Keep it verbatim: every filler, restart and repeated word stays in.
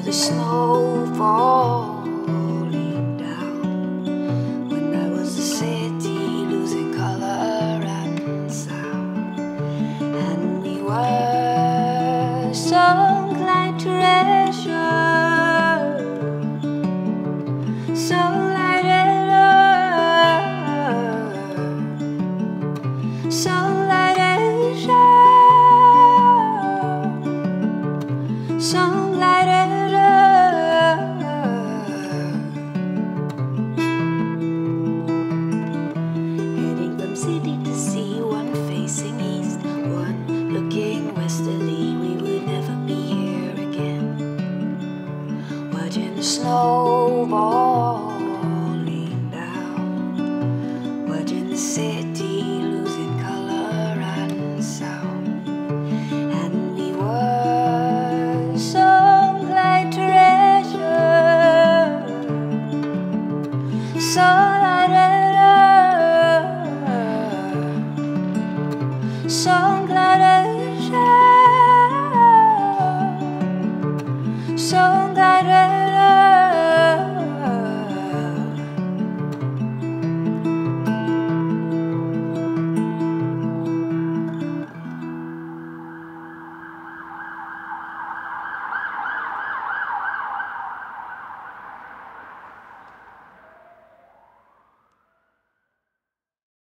the snow falling down, when there was a city losing color and sound, and we were so inclined to treasure, so lighted up, so lighted up, so lighted up. Heading from city to sea, one facing east, one looking westerly. We would never be here again. Watching the snow falling down, watching the city losing color and sound, and we were so glad to treasure, so lighted up, so glad to share, so glad to